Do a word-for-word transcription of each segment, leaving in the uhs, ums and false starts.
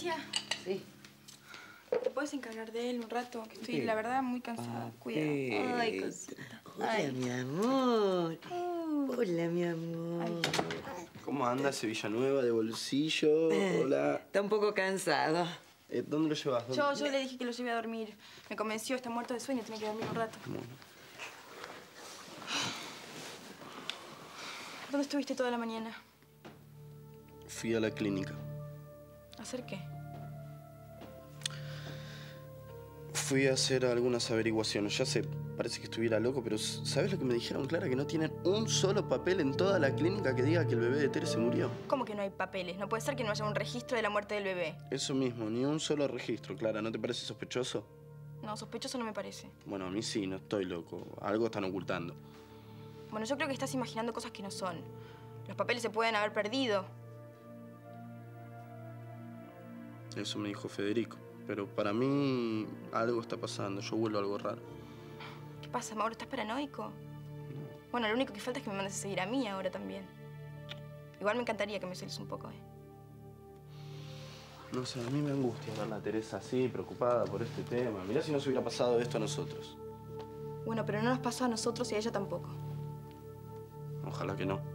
Alicia. Sí. ¿Te puedes encargar de él un rato? Que estoy, Sí. la verdad, muy cansada. Cuidado. Ay, cosita. Hola, Ay. mi amor. Uh. Hola, mi amor. Ay. ¿Cómo anda ese Villanueva de bolsillo? Hola. Está un poco cansado. Eh, ¿Dónde lo llevas? ¿Dónde? Yo, yo le dije que lo lleve a dormir. Me convenció, está muerto de sueño, tiene que dormir un rato. Bueno. ¿Dónde estuviste toda la mañana? Fui a la clínica. ¿A hacer qué? Fui a hacer algunas averiguaciones. Ya sé, parece que estuviera loco, pero ¿sabes lo que me dijeron, Clara? Que no tienen un solo papel en toda la clínica que diga que el bebé de Tere se murió. ¿Cómo que no hay papeles? No puede ser que no haya un registro de la muerte del bebé. Eso mismo, ni un solo registro, Clara. ¿No te parece sospechoso? No, sospechoso no me parece. Bueno, a mí sí, no estoy loco. Algo están ocultando. Bueno, yo creo que estás imaginando cosas que no son. Los papeles se pueden haber perdido. Eso me dijo Federico. Pero para mí algo está pasando. Yo huelo algo raro. ¿Qué pasa, Mauro? ¿Estás paranoico? Bueno, lo único que falta es que me mandes a seguir a mí ahora también. Igual me encantaría que me celes un poco, ¿eh? No sé, a mí me angustia ver a Teresa así, preocupada por este tema. Mirá si nos hubiera pasado esto a nosotros. Bueno, pero no nos pasó a nosotros y a ella tampoco. Ojalá que no.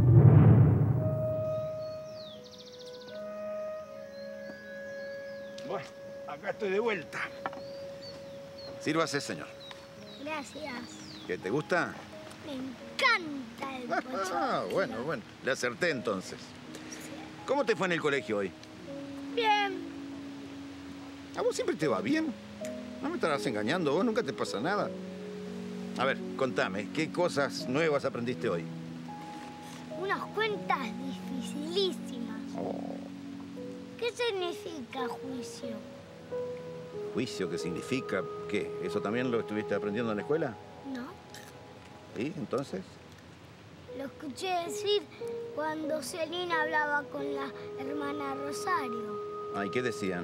Bueno, acá estoy de vuelta. Sírvase, señor. Gracias. ¿Qué, te gusta? Me encanta el pochoclo. Ah, bueno, bueno. Le acerté entonces. ¿Cómo te fue en el colegio hoy? Bien. ¿A vos siempre te va bien? No me estarás engañando, vos nunca te pasa nada. A ver, contame, ¿qué cosas nuevas aprendiste hoy? Unas cuentas dificilísimas. Oh. ¿Qué significa juicio? ¿Juicio qué significa? ¿Qué? ¿Eso también lo estuviste aprendiendo en la escuela? No. ¿Y entonces? Lo escuché decir cuando Celina hablaba con la hermana Rosario. Ah, ¿y qué decían?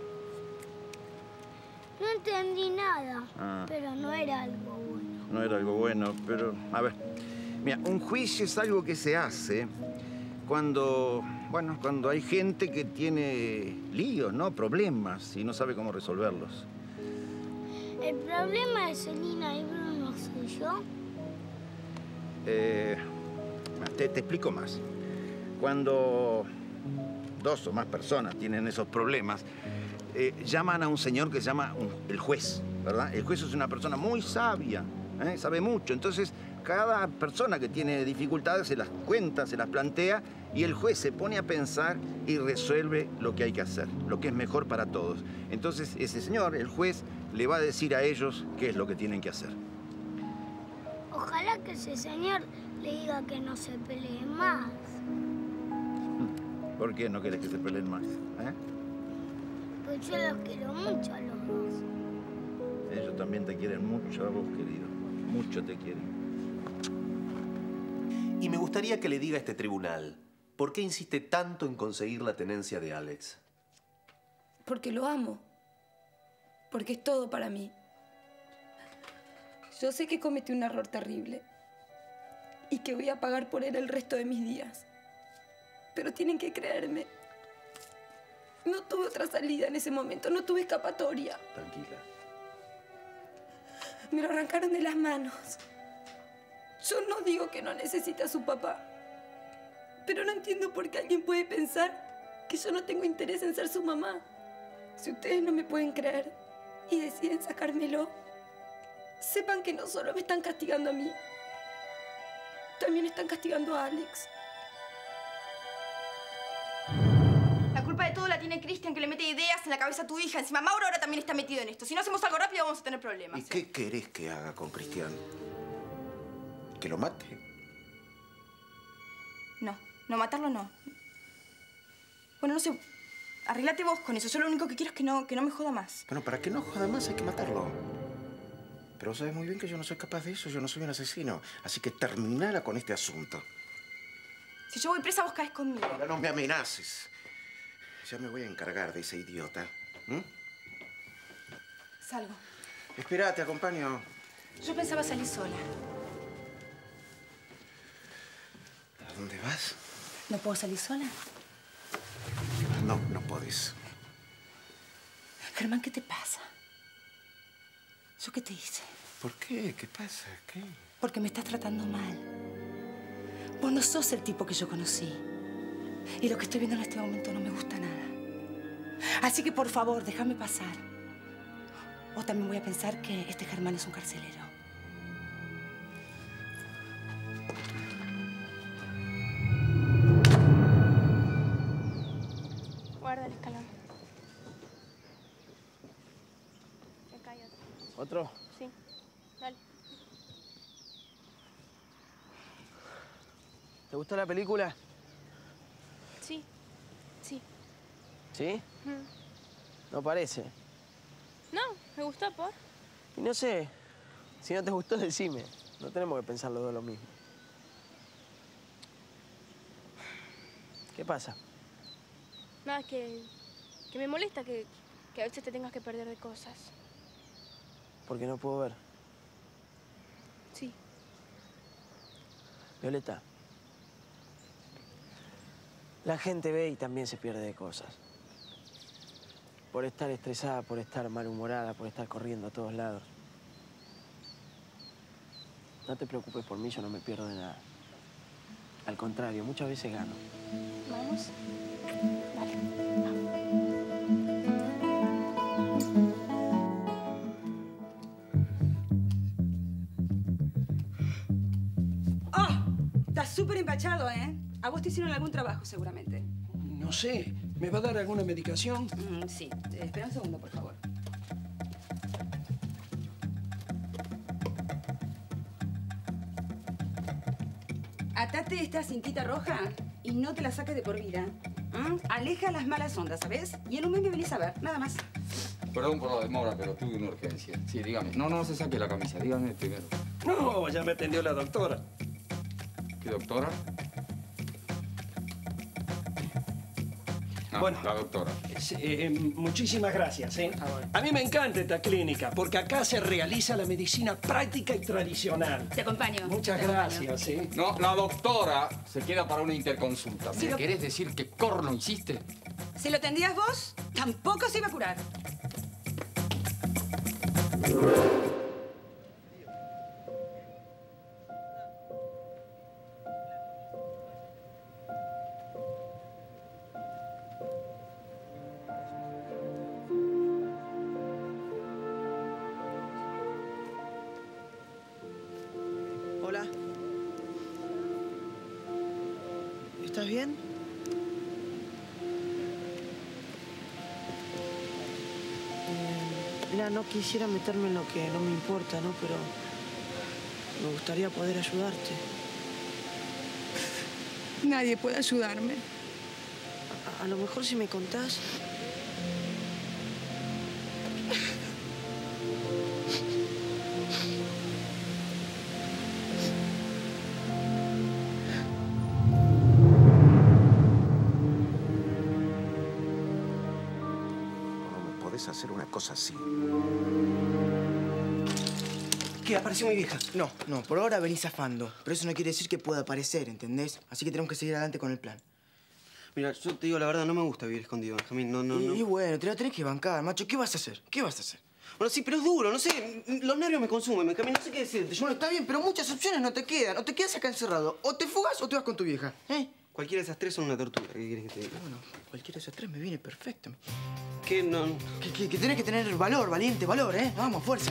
No entendí nada, Ah. pero no era algo bueno. No era algo bueno, pero... A ver, mira, un juicio es algo que se hace cuando... Bueno, cuando hay gente que tiene líos, ¿no? Problemas y no sabe cómo resolverlos. El problema de Celina y Bruno soy yo. Eh, te, te explico más. Cuando dos o más personas tienen esos problemas, eh, llaman a un señor que se llama un, el juez, ¿verdad? El juez es una persona muy sabia, ¿eh? Sabe mucho. Entonces, cada persona que tiene dificultades se las cuenta, se las plantea, y el juez se pone a pensar y resuelve lo que hay que hacer, lo que es mejor para todos. Entonces, ese señor, el juez, le va a decir a ellos qué es lo que tienen que hacer. Ojalá que ese señor le diga que no se peleen más. ¿Por qué no querés que se peleen más? ¿Eh? Pues yo los quiero mucho a los dos. Ellos también te quieren mucho a vos, querido. Mucho te quieren. Y me gustaría que le diga a este tribunal, ¿por qué insiste tanto en conseguir la tenencia de Alex? Porque lo amo. Porque es todo para mí. Yo sé que cometí un error terrible y que voy a pagar por él el resto de mis días. Pero tienen que creerme. No tuve otra salida en ese momento, no tuve escapatoria. Tranquila. Me lo arrancaron de las manos. Yo no digo que no necesite a su papá, pero no entiendo por qué alguien puede pensar que yo no tengo interés en ser su mamá. Si ustedes no me pueden creer y deciden sacármelo, sepan que no solo me están castigando a mí, también están castigando a Alex. La culpa de todo la tiene Cristian, que le mete ideas en la cabeza a tu hija. Encima Mauro ahora también está metido en esto. Si no hacemos algo rápido vamos a tener problemas. ¿Y ¿eh? qué querés que haga con Cristian? ¿Que lo mate? No, no, matarlo no. Bueno, no sé, arreglate vos con eso. Yo lo único que quiero es que no, que no me joda más. Bueno, para que no joda más hay que matarlo. Pero sabes muy bien que yo no soy capaz de eso. Yo no soy un asesino. Así que terminala con este asunto. Si yo voy presa, vos caes conmigo. Ahora no me amenaces. Ya me voy a encargar de ese idiota. ¿Mm? Salgo. Espera, te acompaño. Yo pensaba salir sola. ¿A dónde vas? ¿No puedo salir sola? No, no podés. Germán, ¿qué te pasa? ¿Yo qué te hice? ¿Por qué? ¿Qué pasa? ¿Qué? Porque me estás tratando mal. Vos no sos el tipo que yo conocí. Y lo que estoy viendo en este momento no me gusta nada. Así que, por favor, déjame pasar. O también voy a pensar que este Germán es un carcelero. Guarda el escalón. Acá hay otro. ¿Otro? Sí. Dale. ¿Te gustó la película? Sí. Sí. ¿Sí? Mm. No parece. No, me gustó, ¿por? Y no sé, si no te gustó, decime. No tenemos que pensar los dos lo mismo. ¿Qué pasa? Nada, es que, que me molesta que, que a veces te tengas que perder de cosas. Porque no puedo ver. Sí. Violeta, la gente ve y también se pierde de cosas. Por estar estresada, por estar malhumorada, por estar corriendo a todos lados. No te preocupes por mí, yo no me pierdo de nada. Al contrario, muchas veces gano. ¿Vamos? Dale. ¡Oh! Estás súper empachado, ¿eh? A vos te hicieron algún trabajo, seguramente. No sé. ¿Me va a dar alguna medicación? Mm, sí. Eh, espera un segundo, por favor. Atate esta cintita roja y no te la saques de por vida. ¿Mm? Aleja las malas ondas, ¿sabes? Y en un mes me venís a ver, nada más. Perdón por la demora, pero tuve una urgencia. Sí, dígame. No, no se saque la camisa. Dígame primero. No, ya me atendió la doctora. ¿Qué doctora? Ah, Bueno. la doctora. Sí, eh, muchísimas gracias, ¿eh? A mí me encanta esta clínica porque acá se realiza la medicina práctica y tradicional. Te acompaño. Muchas Te acompaño. gracias, ¿sí? No, la doctora se queda para una interconsulta. ¿Me Sí, lo- querés decir qué corno hiciste? Si lo tendrías vos, tampoco se iba a curar. Hola. ¿Estás bien? Eh, mira, no quisiera meterme en lo que no me importa, ¿no? Pero me gustaría poder ayudarte. Nadie puede ayudarme. A, a lo mejor si me contás... Podés hacer una cosa así. ¿Qué? ¿Apareció mi vieja? No, no, por ahora venís zafando. Pero eso no quiere decir que pueda aparecer, ¿entendés? Así que tenemos que seguir adelante con el plan. Mira, yo te digo la verdad, no me gusta vivir escondido, Benjamín. No, no, y, no. y bueno, te la tenés que bancar, macho. ¿Qué vas a hacer? ¿Qué vas a hacer? Bueno, sí, pero es duro, no sé. Los nervios me consumen, Benjamín. No sé qué decirte. Yo Bueno, está bien, pero muchas opciones no te quedan. O te quedas acá encerrado, o te fugas o te vas con tu vieja, ¿eh? Cualquiera de esas tres son una tortura. ¿Qué quieres que te diga? Bueno, cualquiera de esas tres me viene perfecto. ¿Qué? No. Que, que, que tenés que tener valor, valiente, valor, ¿eh? Vamos, fuerza.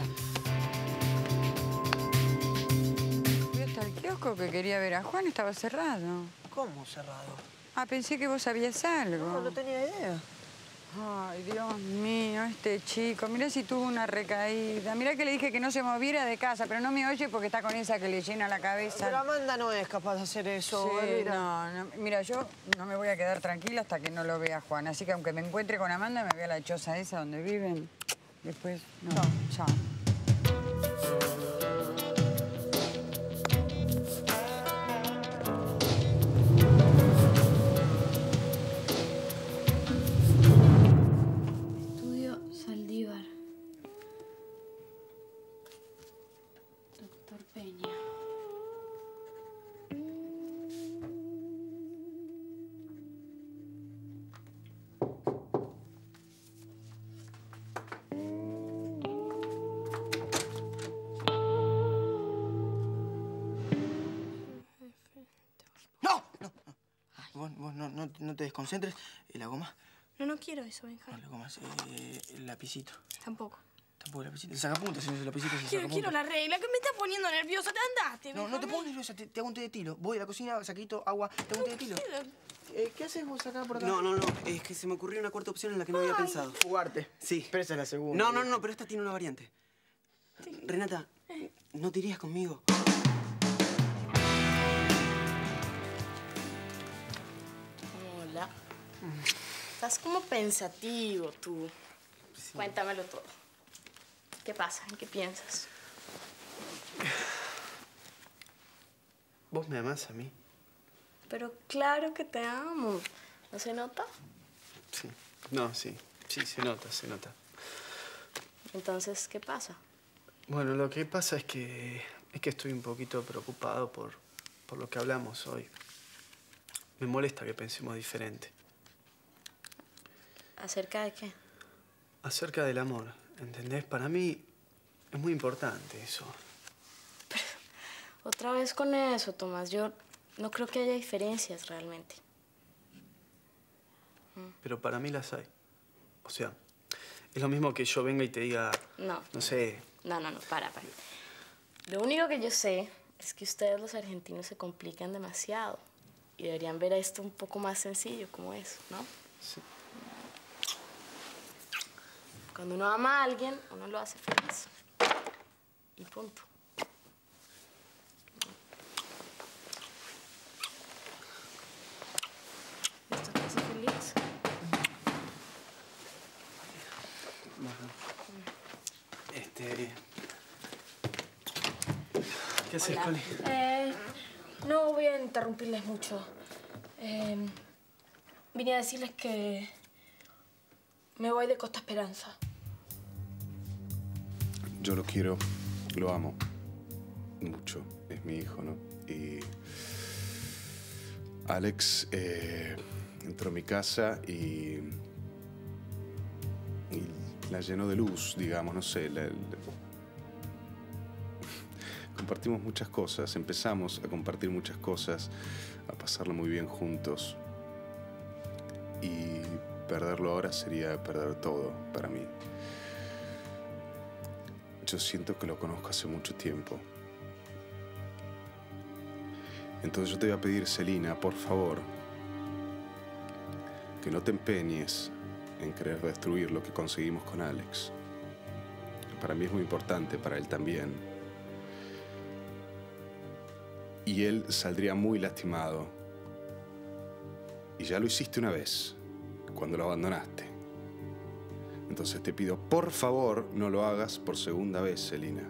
Fui hasta el kiosco que quería ver a Juan, estaba cerrado. ¿Cómo cerrado? Ah, pensé que vos sabías algo. No, no tenía idea. Ay, Dios mío, este chico. Mirá si tuvo una recaída. Mirá que le dije que no se moviera de casa, pero no me oye porque está con esa que le llena la cabeza. Pero Amanda no es capaz de hacer eso, Sí, Elvira. no, no. Mira, yo no me voy a quedar tranquila hasta que no lo vea Juan. Así que aunque me encuentre con Amanda, me voy a la choza esa donde viven. Después, no, chao. Estudio Saldívar. Doctor Peña. vos, vos no, no, no te desconcentres. ¿Y la goma? No, no quiero eso, Benja. No, la goma, eh, el lapicito. Tampoco. Tampoco el lapicito. El sacapuntas, señor, el lapicito es el Quiero, sacapuntas. quiero la regla, que me está poniendo nerviosa. Te andaste, No, no te pongas nerviosa, te, te hago un té de tilo. Voy a la cocina, saquito, agua, te hago un té de tilo. Eh, ¿Qué haces vos acá por acá? No, no, no. Es que se me ocurrió una cuarta opción en la que no había pensado. Jugarte. Sí. Pero esa es la segunda. No, no, no, pero esta tiene una variante. Renata, ¿no te irías conmigo? Hola. Estás como pensativo tú. Sí. Cuéntamelo todo. ¿Qué pasa? ¿En qué piensas? ¿Vos me amás a mí? Pero claro que te amo. ¿No se nota? Sí. No, sí. Sí, se nota, se nota. Entonces, ¿qué pasa? Bueno, lo que pasa es que... es que estoy un poquito preocupado por, por lo que hablamos hoy. Me molesta que pensemos diferente. ¿Acerca de qué? Acerca del amor, ¿entendés? Para mí es muy importante eso. Pero, otra vez con eso, Tomás. Yo no creo que haya diferencias realmente. Pero para mí las hay. O sea, es lo mismo que yo venga y te diga... No. No sé... No, no, no, para, para. Lo único que yo sé es que ustedes los argentinos se complican demasiado. Y deberían ver esto un poco más sencillo, como eso, ¿no? Sí. Cuando uno ama a alguien, uno lo hace feliz. Y punto. ¿Esto te hace feliz? Este... ¿Qué haces, Hola. Connie? Eh, no voy a interrumpirles mucho. Eh, vine a decirles que me voy de Costa Esperanza. Yo lo quiero, lo amo mucho. Es mi hijo, ¿no? Y Alex eh, entró a mi casa y, y la llenó de luz, digamos, no sé. La, la... Compartimos muchas cosas, empezamos a compartir muchas cosas, a pasarlo muy bien juntos. Y perderlo ahora sería perder todo para mí. Yo siento que lo conozco hace mucho tiempo. Entonces yo te voy a pedir, Celina, por favor, que no te empeñes en querer destruir lo que conseguimos con Alex. Para mí es muy importante, para él también. Y él saldría muy lastimado. Y ya lo hiciste una vez, cuando lo abandonaste. Entonces te pido, por favor, no lo hagas por segunda vez, Celina.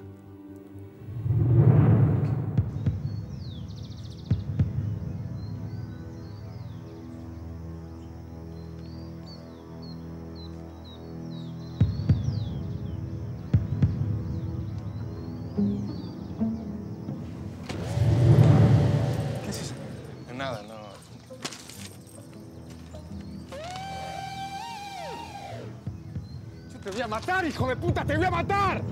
¿Qué haces? Nada, no. ¡Te voy a matar, hijo de puta! ¡Te voy a matar!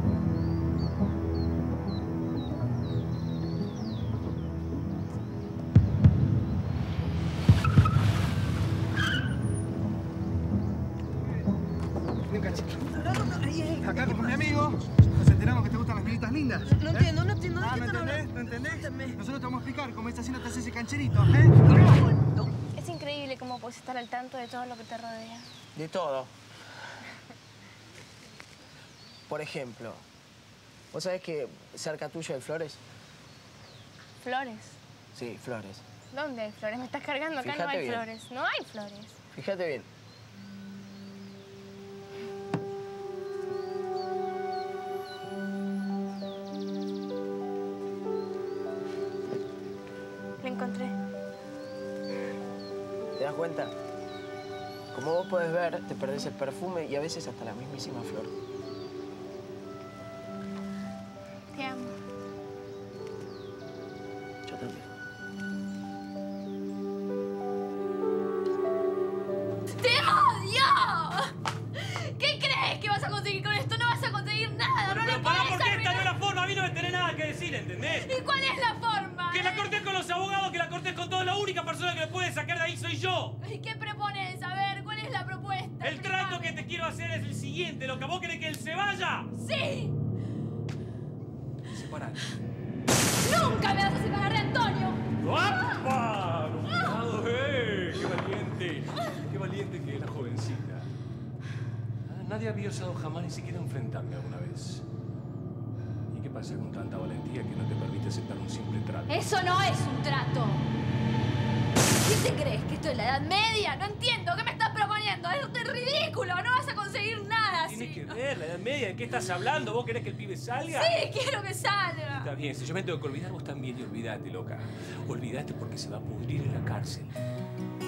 Venga, chico. No, no, no, ahí, ahí. Acá con mi amigo nos enteramos que te gustan las viejitas lindas. No entiendo, no entiendo. ¿De Ah, qué ¿no están entendés? hablando? ¿No entendés? Cuéntame. Nosotros te vamos a explicar cómo está haciendo te hace ese cancherito, ¿eh? Es increíble cómo puedes estar al tanto de todo lo que te rodea. De todo. Por ejemplo, ¿vos sabés que cerca tuyo hay flores? ¿Flores? Sí, flores. ¿Dónde hay flores? Me estás cargando. Acá Fíjate no hay bien. flores. No hay flores. Fíjate bien. La encontré. ¿Te das cuenta? Como vos podés ver, te perdés el perfume y a veces hasta la mismísima flor. Te amo. Yo también. ¡Te odio! ¿Qué crees que vas a conseguir con esto? No vas a conseguir nada. No Pero lo pará, puedes porque esta no arruinar. es la forma. A mí no me tenés nada que decir, ¿entendés? ¿Y cuál es la forma? Que la cortés con los abogados, que la cortés con todo. La única persona que le puede sacar yo. ¿Y qué propones? A ver, ¿cuál es la propuesta? El trato que te quiero hacer es el siguiente. ¿Lo que vos querés que él se vaya? ¡Sí! Separate. ¡Nunca me vas a separar de Antonio! ¡Guapa! ¡Cuidado, eh! ¡Qué valiente! ¡Qué valiente que es la jovencita! Ah, nadie había osado jamás ni siquiera enfrentarme alguna vez. ¿Y qué pasa con tanta valentía que no te permite aceptar un simple trato? ¡Eso no es un trato! ¿Qué te crees? ¿Que esto es la Edad Media? No entiendo. ¿Qué me estás proponiendo? Es ridículo. No vas a conseguir nada así. Tienes que ver, la Edad Media. ¿De qué estás hablando? ¿Vos querés que el pibe salga? Sí, quiero que salga. Está bien, si yo me tengo que olvidar, vos también. Y olvídate, loca. Olvídate porque se va a pudrir en la cárcel.